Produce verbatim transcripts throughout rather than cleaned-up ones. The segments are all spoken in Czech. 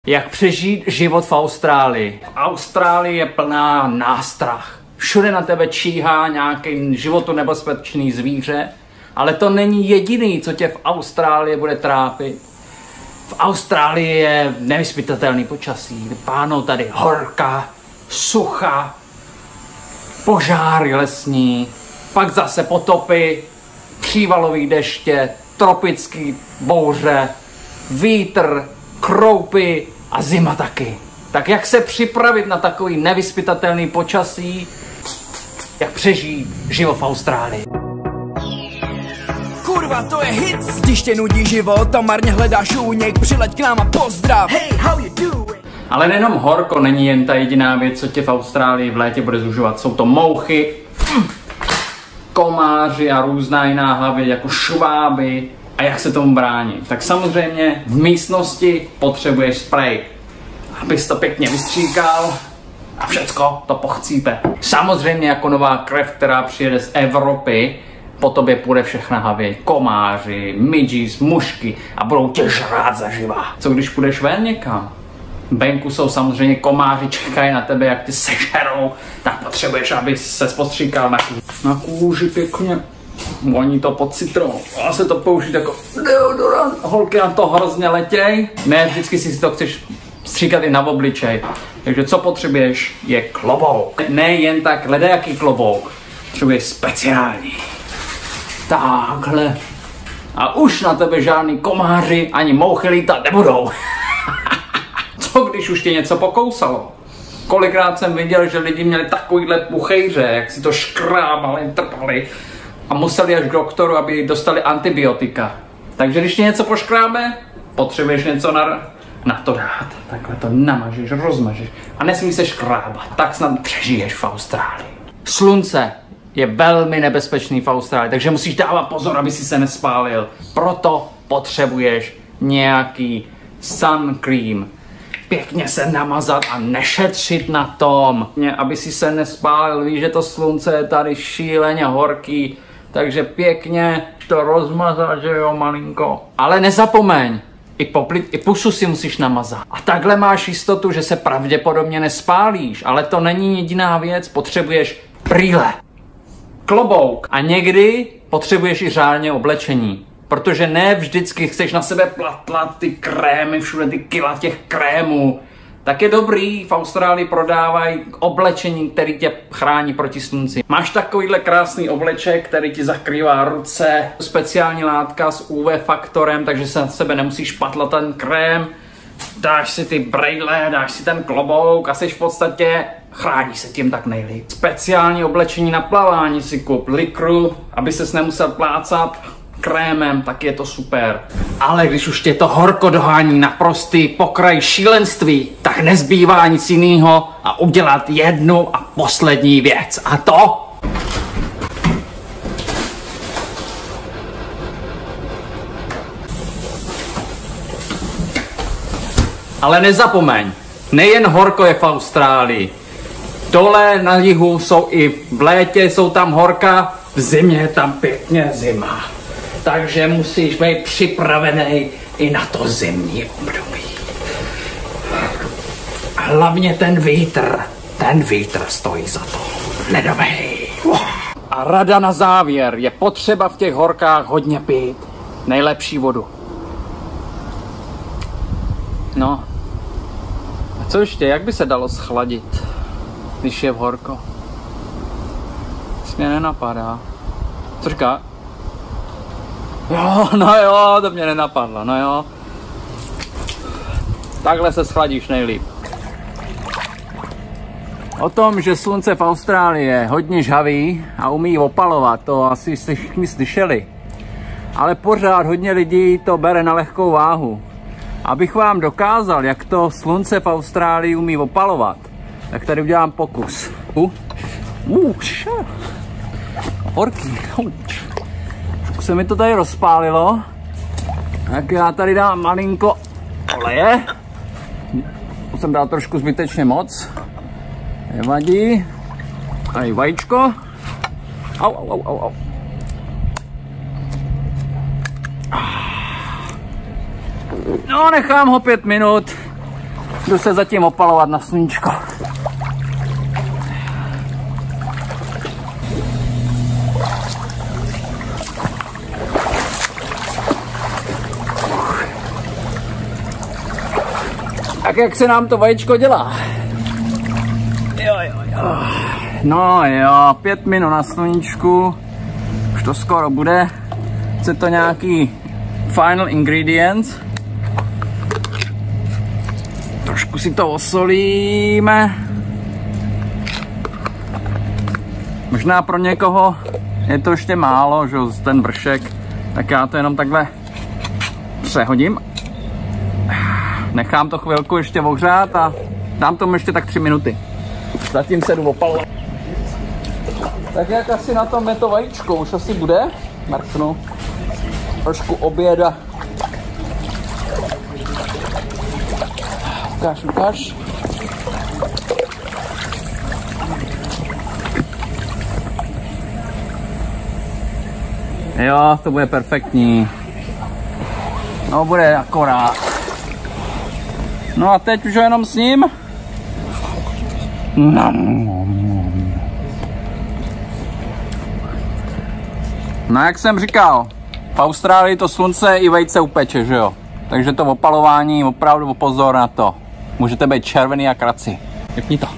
Jak přežít život v Austrálii? V Austrálii je plná nástrah. Všude na tebe číhá nějaký životu nebezpečný zvíře, ale to není jediný, co tě v Austrálii bude trápit. V Austrálii je nevyzpytatelný počasí. Pánou tady horka, sucha, požáry lesní, pak zase potopy, přívalový deště, tropický bouře, vítr, kroupy a zima taky. Tak jak se připravit na takový nevyzpytatelný počasí? Jak přežít život v Austrálii? Kurva, to je hit. Když tě nudí život a marně hledáš únik, přileď k nám a pozdrav. Hey, how you doing? Ale nejenom horko není jen ta jediná věc, co tě v Austrálii v létě bude zužovat. Jsou to mouchy, komáři a různá jiná hlavy, jako šváby. A jak se tomu bránit? Tak samozřejmě v místnosti potřebuješ sprej, abys to pěkně vystříkal a všecko to pochcípe. Samozřejmě jako nová krev, která přijede z Evropy, po tobě půjde všechna havěť, komáři, midges, mušky a budou tě žrát zaživa. Co když půjdeš ven někam? Venku jsou samozřejmě komáři, čekají na tebe, jak ty sežerou, tak potřebuješ, aby se postříkal na kůži. Na kůži pěkně. Voní to pod citronou. Dá se to použít jako deodorant. Holky na to hrozně letěj. Ne, vždycky si to chceš stříkat i na obličej. Takže co potřebuješ je klobouk. Ne jen tak ledajaký klobouk. Potřebuješ speciální. Takhle. A už na tebe žádný komáři ani mouchy lítat nebudou. Co když už tě něco pokousalo? Kolikrát jsem viděl, že lidi měli takovýhle puchejře, jak si to škrábali, trpali. A museli až k doktoru, aby dostali antibiotika. Takže když tě něco poškrábe, potřebuješ něco na, na to dát. Takhle to namažeš, rozmažeš a nesmí se škrábat. Tak snad přežiješ v Austrálii. Slunce je velmi nebezpečný v Austrálii, takže musíš dávat pozor, aby si se nespálil. Proto potřebuješ nějaký sun cream. Pěkně se namazat a nešetřit na tom, aby si se nespálil. Víš, že to slunce je tady šíleně horký. Takže pěkně to rozmazat, že jo, malinko. Ale nezapomeň, i, poplit, i pusu si musíš namazat. A takhle máš jistotu, že se pravděpodobně nespálíš. Ale to není jediná věc, potřebuješ brýle, klobouk a někdy potřebuješ i řádně oblečení. Protože ne vždycky chceš na sebe platlat ty krémy, všude ty kila těch krémů. Tak je dobrý, v Austrálii prodávají oblečení, který tě chrání proti slunci. Máš takovýhle krásný obleček, který ti zakrývá ruce, speciální látka s U V faktorem, takže se na sebe nemusíš patlat ten krém. Dáš si ty brejle, dáš si ten klobouk a jsi v podstatě chrání se tím tak nejlíp. Speciální oblečení na plavání si kup, likru, aby ses nemusel plácat krémem, tak je to super. Ale když už tě to horko dohání na prostý pokraj šílenství, tak nezbývá nic jiného a udělat jednu a poslední věc. A to... Ale nezapomeň, nejen horko je v Austrálii. Dole na jihu jsou i v létě, jsou tam horka, v zimě je tam pěkně zima. Takže musíš být připravený i na to zimní období. A hlavně ten vítr, ten vítr stojí za to. Ledovej. A rada na závěr, je potřeba v těch horkách hodně pít. Nejlepší vodu. No. A co ještě, jak by se dalo schladit, když je v horko? To mě nenapadá. Co říká? Jo, no jo, to mě nenapadlo, no jo. Takhle se schladíš nejlíp. O tom, že slunce v Austrálii je hodně žhavý a umí opalovat, to asi všichni slyšeli. Ale pořád hodně lidí to bere na lehkou váhu. Abych vám dokázal, jak to slunce v Austrálii umí opalovat, tak tady udělám pokus. Uh, uh, horký, uh. Se mi to tady rozpálilo, tak já tady dám malinko oleje. To jsem dal trošku zbytečně moc. Nevadí. Tady vajíčko. Au, au, au, au, au. No, nechám ho pět minut Jdu se zatím opalovat na sluníčko. Tak jak se nám to vajíčko dělá? Jo, jo, jo. No jo, pět minut na sluníčku. Už to skoro bude. Chce to nějaký final ingredients. Trošku si to osolíme. Možná pro někoho je to ještě málo, že ten vršek. Tak já to jenom takhle přehodím. Nechám to chvilku ještě ohřát a dám tomu ještě tak tři minuty. Zatím se jdu opalovat. Tak jak asi na tom je to vajíčko, už asi bude. Marknu trošku oběda. Ukáž, ukáž. Jo, to bude perfektní. No, bude akorát. No a teď už jenom s ním. No jak jsem říkal, v Austrálii to slunce i vejce upeče, že jo? Takže to opalování, opravdu pozor na to. Můžete být červený jak raci. Vypni to.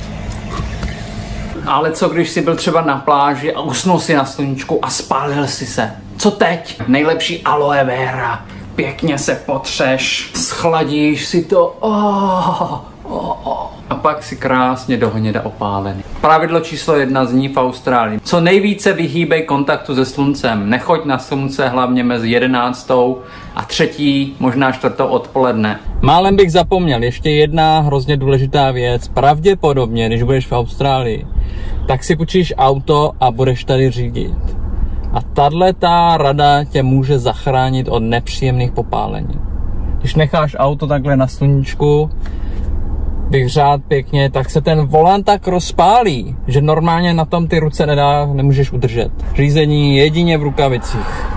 Ale co když jsi byl třeba na pláži a usnul si na sluníčku a spálil si se? Co teď? Nejlepší aloe vera. Pěkně se potřeš, schladíš si to. Oh, oh, oh. A pak si krásně do hněda opálený. Pravidlo číslo jedna zní v Austrálii. Co nejvíce vyhýbej kontaktu se sluncem. Nechoď na slunce hlavně mezi jedenáctou a třetí, možná čtvrtou odpoledne. Málem bych zapomněl, ještě jedna hrozně důležitá věc. Pravděpodobně, když budeš v Austrálii, tak si půjčíš auto a budeš tady řídit. A tato rada tě může zachránit od nepříjemných popálení. Když necháš auto takhle na sluníčku, vyhřát pěkně, tak se ten volant tak rozpálí, že normálně na tom ty ruce nedá, nemůžeš udržet. Řízení jedině v rukavicích.